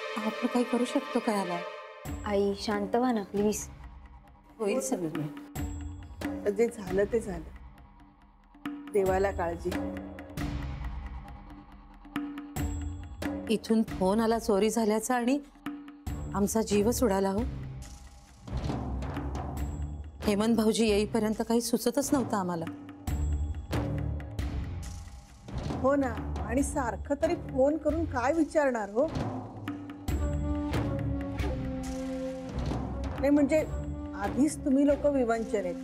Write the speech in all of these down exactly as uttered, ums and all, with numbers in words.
आपण काही करू शकतो का याला? आई शांत व्हा ना प्लीज. होईल सगळं. जे झालं ते झालं. देवाला काळजी. इथून फोन आला चोरी झाल्याचा आणि आमचा जीवच उडाला. हो, हेमंत भाऊजी येईपर्यंत काही सुचतच नव्हतं आम्हाला. हो ना, आणि सारखं तरी फोन करून काय विचारणार हो? नाही म्हणजे आधीच तुम्ही लोक विवंचन आहेत,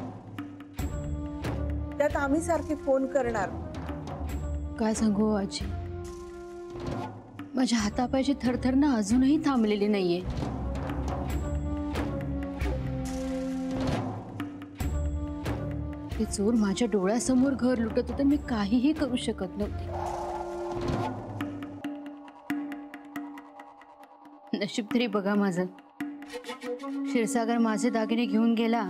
त्यात आम्ही सारखे फोन करणार. काय सांगू आजी, माझ्या हातापायची थरथर ना अजूनही थांबलेली नाहीये. ते चोर माझ्या डोळ्यासमोर घर लुटत होते, मी काहीही करू शकत नव्हते. नशीब तरी बघा माझं, क्षीरसागर माझे दागिने घेऊन गेला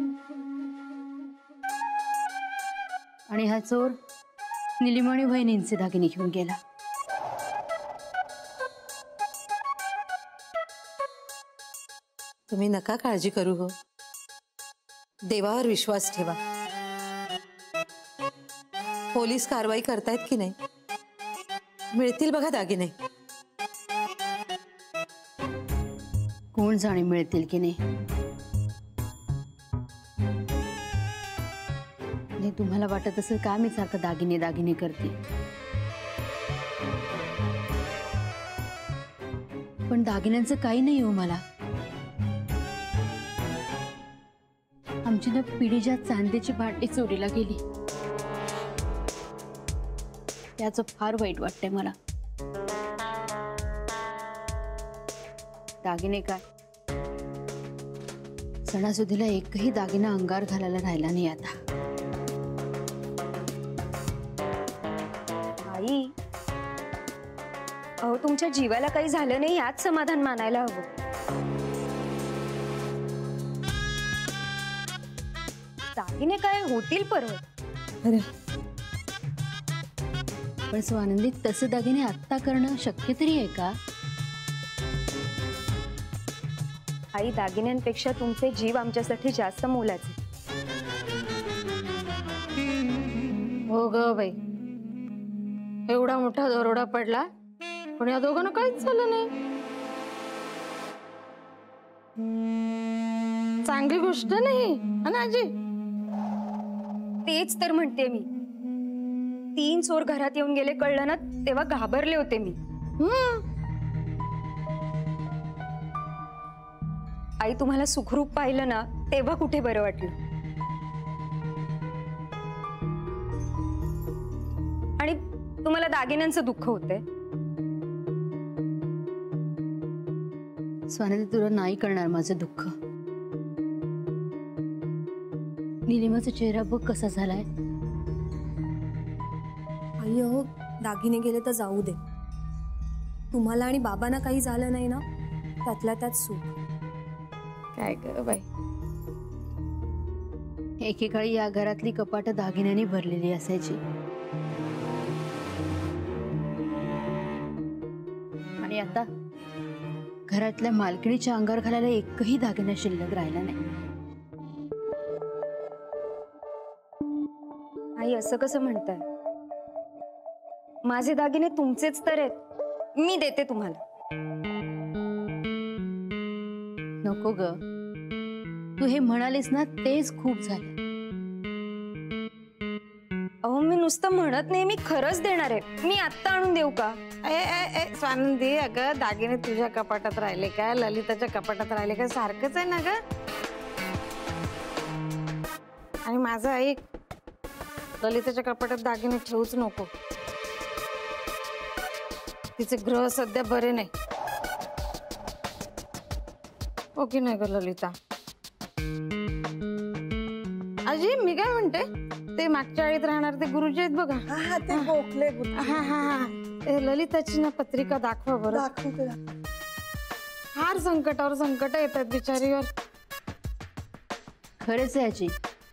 आणि हा चोर निलिमाणी वहिनींचे दागिने घेऊन गेला. तुम्ही नका काळजी करू. हो, देवावर विश्वास ठेवा. पोलीस कारवाई करतायत की नाही, मिळतील बघा दागिने. कोण जाणे मिळतील की नाही. नाही तुम्हाला वाटत असेल का मी सारखं दागिने दागिने करते, पण दागिन्यांचं काही नाही हो मला. आमची ना पिढीच्या चांदीची भांडी चोरीला गेली, त्याचं फार वाईट वाटतंय मला. दागिने काय, सणासुदीला एकही दागिना अंगार घालायला राहिला नाही आता. आई अहो, तुमच्या जीवाला काही झालं नाही यात समाधान मानायला हवं. दागिने काय होतील परत. अरे पण स्वानंदी, तसे दागिने आत्ता करणं शक्य तरी आहे का? आई, दागिन्यांपेक्षा तुमचे जीव आमच्यासाठी जास्त मोलाचे. हो ग बाई, एवढा मोठा दरोडा पडला पण या दोघांना काहीच झालं नाही. चांगली गोष्ट नाही ना आजी. तेच तर म्हणते मी. तीन चोर घरात येऊन गेले कळलं ना, तेव्हा घाबरले होते मी. आई, तुम्हाला सुखरूप पाहिलं ना, तेव्हा कुठे बरं वाटलं. आणि तुम्हाला दागिन्यांचं दुःख होतंय. स्वानंदी, तुला नाही करणार माझं दुःख. निलिमाचा चेहरा बघ कसा झालाय. आई अहो, दागिने गेले तर जाऊ दे. तुम्हाला आणि बाबांना काही झालं नाही ना, त्यातल्या त्यात सुख. काय ग बाई, एकेकाळी या घरातली कपाट दागिन्यांनी भरलेली असायची आणि आता घरातल्या मालकिणीच्या अंगावर घालायला एकही दागिना शिल्लक राहिला नाही. आई, असं कसं म्हणताय? माझे दागिने तुमचेच तर आहेत, मी देते तुम्हाला. नको ग, तू हे म्हणालीस ना तेच खूप झालं. अहो, मी नुसतं म्हणत नाही, मी खरंच देणार आहे. मी आत्ता आणून देऊ का? ए ए ए स्वानंदी, अगं दागिने तुझ्या कपाटात राहिले का, ललिताच्या कपाटात राहिले का? सारखंच आहे ना ग. आणि माझं ऐक, ललिताच्या कपाटात दागिने ठेवूच नको. तिचे ग्रह सध्या बरे नाही. हो की नाही ग ललिता? आजी, मी काय म्हणते, ते मागच्या आळीत राहणार ते गुरुजी आहेत बघा. हा हा, ते गोखले. हा हा हा, ललिताची ना पत्रिका दाखवा बरं. दाखवते. फार संकटावर संकट येतात बिचारीवर. खरंच आहे आजी,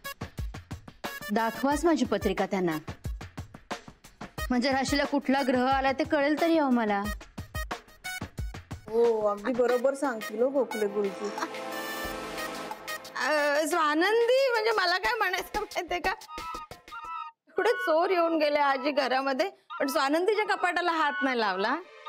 दाखवाच माझी पत्रिका त्यांना. म्हणजे राशीला कुठला ग्रह आला ते कळेल तरी हो मला. हो अगदी बरोबर सांगतील हो गोखले गुरुजी. अं, स्वानंदी म्हणजे मला काय म्हणायचं माहितीये का, पुढे चोर येऊन गेले आजी घरामध्ये, पण स्वानंदीच्या कपाटाला हात नाही लावला.